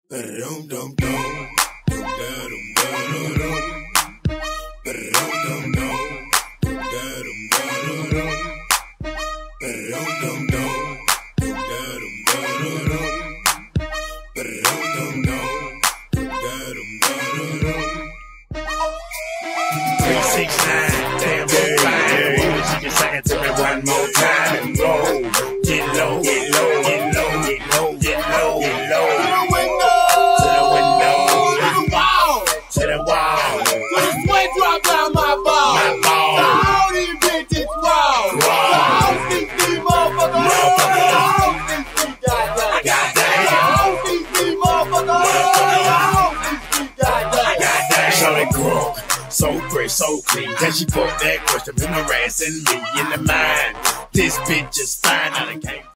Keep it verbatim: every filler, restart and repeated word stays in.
three six nine, damn, so fine. She just sang it to me one more time and roll. Get low, get low, get low, get low, get low, get low. To the window, to the window, to the wall, to the wall. To the sweat drop down my ball, my ball. All these bitches raw, raw. All these three motherfuckers, all these three goddamn, goddamn. All these three motherfuckers, all these three goddamn, goddamn. Show it grow. So fresh, so clean. Can she put that question in the ass and me in the mind? This bitch is fine. I done came.